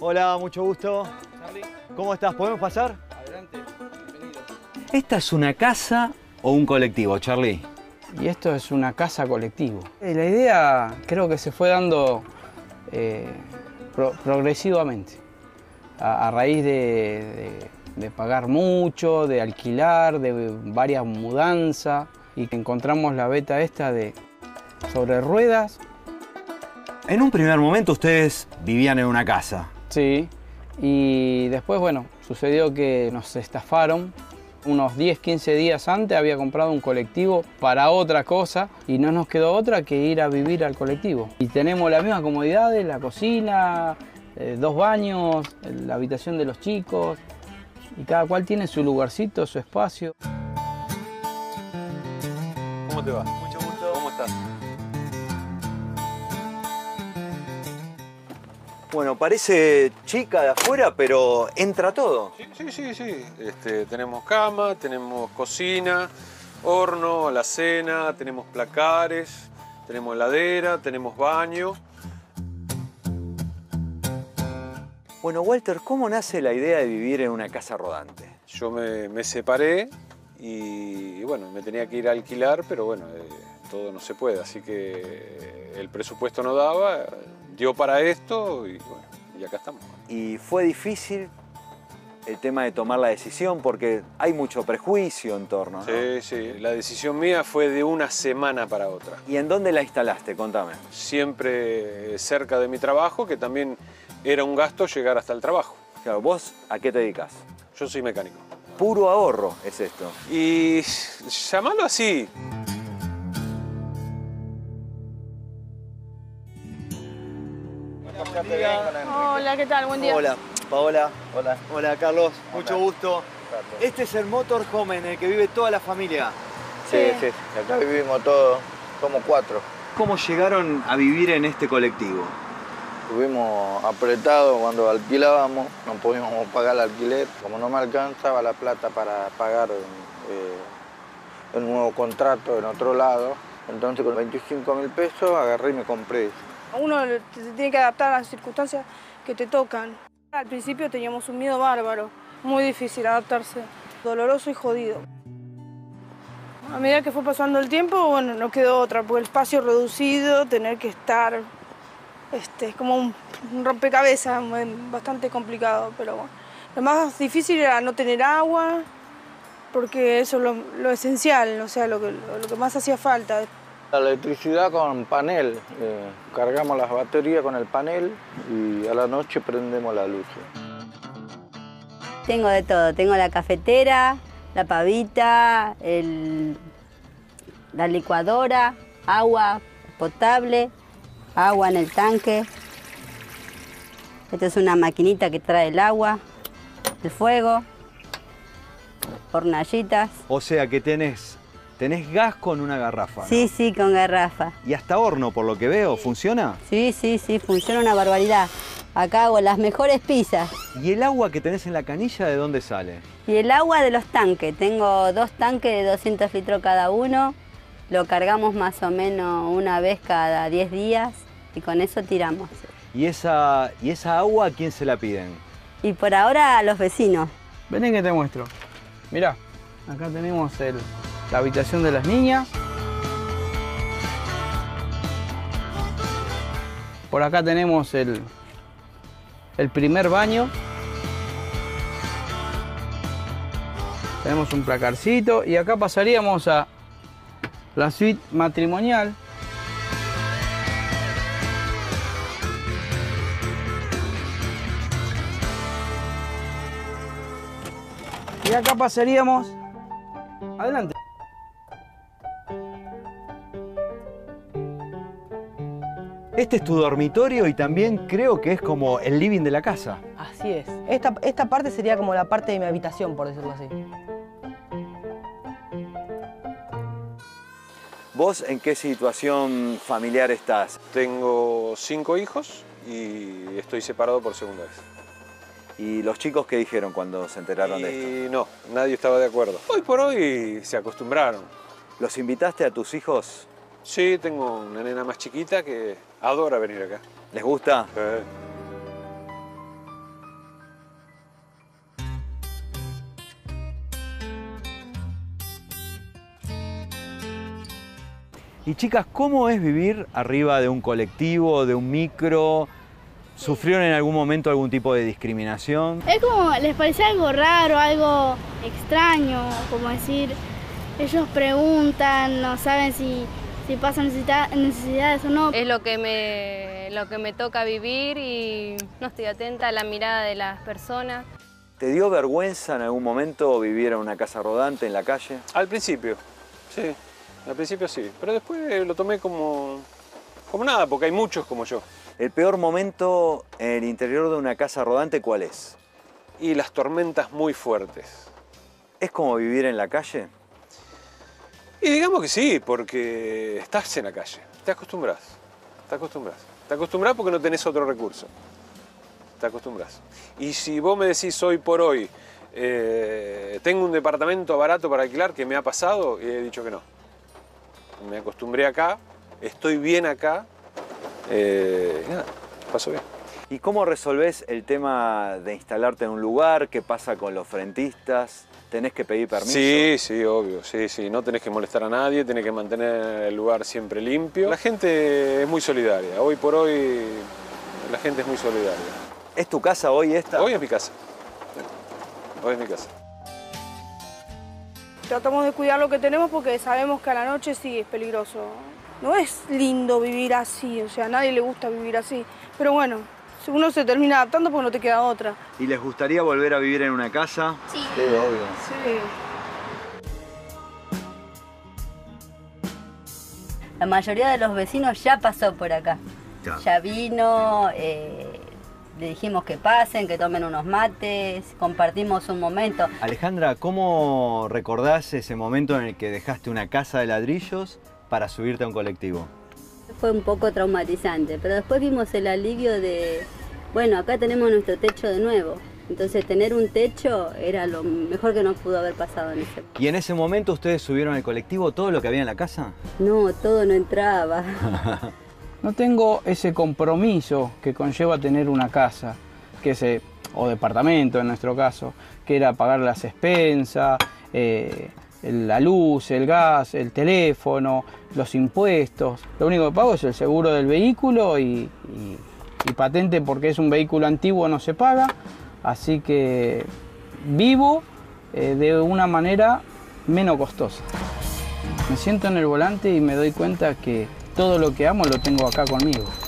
Hola, mucho gusto. Charlie. ¿Cómo estás? ¿Podemos pasar? Adelante, bienvenido. ¿Esta es una casa o un colectivo, Charlie? Y esto es una casa colectivo. La idea creo que se fue dando progresivamente, a raíz de pagar mucho, de alquilar, de varias mudanzas, y que encontramos la beta esta de sobre ruedas. En un primer momento ustedes vivían en una casa. Sí, y después, bueno, sucedió que nos estafaron. Unos 10, 15 días antes había comprado un colectivo para otra cosa y no nos quedó otra que ir a vivir al colectivo. Y tenemos las mismas comodidades, la cocina, 2 baños, la habitación de los chicos, y cada cual tiene su lugarcito, su espacio. ¿Cómo te va? Mucho gusto. ¿Cómo estás? Bueno, parece chica de afuera, pero entra todo. Sí. Tenemos cama, tenemos cocina, horno, alacena, tenemos placares, tenemos heladera, tenemos baño. Bueno, Walter, ¿cómo nace la idea de vivir en una casa rodante? Yo me separé y bueno, me tenía que ir a alquilar, pero bueno, todo no se puede, así que el presupuesto no daba, dio para esto y bueno, y acá estamos. ¿Y fue difícil el tema de tomar la decisión? Porque hay mucho prejuicio en torno, ¿no? Sí, la decisión mía fue de una semana para otra. ¿Y en dónde la instalaste? Contame. Siempre cerca de mi trabajo, que también era un gasto llegar hasta el trabajo. Claro, ¿vos a qué te dedicas? Yo soy mecánico. Puro ahorro es esto. Y llamarlo así. Hola, ¿qué tal? Buen día. Hola, Paola. Hola. Hola, Carlos. Mucho gusto. Este es el motorhome en el que vive toda la familia. Sí, acá vivimos todos, somos 4. ¿Cómo llegaron a vivir en este colectivo? Estuvimos apretados cuando alquilábamos, no podíamos pagar el alquiler. Como no me alcanzaba la plata para pagar el nuevo contrato en otro lado, entonces con 25.000 pesos agarré y me compré. Uno se tiene que adaptar a las circunstancias que te tocan. Al principio teníamos un miedo bárbaro, muy difícil adaptarse, doloroso y jodido. A medida que fue pasando el tiempo, bueno, no quedó otra, porque el espacio reducido, tener que estar, es como un rompecabezas, bastante complicado, pero bueno. Lo más difícil era no tener agua, porque eso es lo esencial, o sea, lo que más hacía falta. La electricidad con panel, cargamos las baterías con el panel y a la noche prendemos la luz. Tengo de todo, tengo la cafetera, la pavita, la licuadora, agua potable, agua en el tanque. Esta es una maquinita que trae el agua, el fuego, hornallitas. O sea que tenés gas con una garrafa, ¿no? Sí, con garrafa. Y hasta horno, por lo que veo, ¿funciona? Sí, funciona una barbaridad. Acá hago las mejores pizzas. ¿Y el agua que tenés en la canilla de dónde sale? Y el agua de los tanques. Tengo 2 tanques de 200 litros cada uno. Lo cargamos más o menos una vez cada 10 días y con eso tiramos. ¿Y esa agua a quién se la piden? Y por ahora a los vecinos. Vení que te muestro. Mirá, acá tenemos la habitación de las niñas. Por acá tenemos el primer baño. Tenemos un placarcito y acá pasaríamos a la suite matrimonial. Y acá pasaríamos. Adelante. Este es tu dormitorio y también creo que es como el living de la casa. Así es. Esta parte sería como la parte de mi habitación, por decirlo así. ¿Vos en qué situación familiar estás? Tengo 5 hijos y estoy separado por segunda vez. ¿Y los chicos qué dijeron cuando se enteraron de esto? Y no, nadie estaba de acuerdo. Hoy por hoy se acostumbraron. ¿Los invitaste a tus hijos? Sí, tengo una nena más chiquita que adora venir acá. ¿Les gusta? Y chicas, ¿cómo es vivir arriba de un colectivo, de un micro? ¿Sufrieron en algún momento algún tipo de discriminación? Es como, les parecía algo raro, algo extraño, como decir, ellos preguntan, no saben si pasan necesidades o no. Es lo que me toca vivir y no estoy atenta a la mirada de las personas. ¿Te dio vergüenza en algún momento vivir en una casa rodante en la calle? Al principio, sí. Al principio sí, pero después lo tomé como nada, porque hay muchos como yo. ¿El peor momento en el interior de una casa rodante cuál es? Y las tormentas muy fuertes. ¿Es como vivir en la calle? Y digamos que sí, porque estás en la calle, te acostumbras, te acostumbras porque no tenés otro recurso, te acostumbras. Y si vos me decís hoy por hoy, tengo un departamento barato para alquilar, que me ha pasado, y he dicho que no. Me acostumbré acá, estoy bien acá, y nada, paso bien. ¿Y cómo resolvés el tema de instalarte en un lugar? ¿Qué pasa con los frentistas? ¿Tenés que pedir permiso? Sí, obvio, sí, no tenés que molestar a nadie, tenés que mantener el lugar siempre limpio. La gente es muy solidaria, hoy por hoy la gente es muy solidaria. ¿Es tu casa hoy esta? Hoy es mi casa, hoy es mi casa. Tratamos de cuidar lo que tenemos porque sabemos que a la noche sí es peligroso. No es lindo vivir así, o sea, a nadie le gusta vivir así. Pero bueno, uno se termina adaptando porque no te queda otra. ¿Y les gustaría volver a vivir en una casa? Sí. Sí, obvio. Sí. La mayoría de los vecinos ya pasó por acá. Claro. Ya vino, le dijimos que pasen, que tomen unos mates, compartimos un momento. Alejandra, ¿cómo recordás ese momento en el que dejaste una casa de ladrillos para subirte a un colectivo? Fue un poco traumatizante, pero después vimos el alivio de, bueno, acá tenemos nuestro techo de nuevo. Entonces tener un techo era lo mejor que nos pudo haber pasado en ese momento. ¿Y en ese momento ustedes subieron al colectivo todo lo que había en la casa? No, todo no entraba. No tengo ese compromiso que conlleva tener una casa, o departamento en nuestro caso, que era pagar las expensas, la luz, el gas, el teléfono, los impuestos. Lo único que pago es el seguro del vehículo y patente, porque es un vehículo antiguo, no se paga. Así que vivo de una manera menos costosa. Me siento en el volante y me doy cuenta que todo lo que amo lo tengo acá conmigo.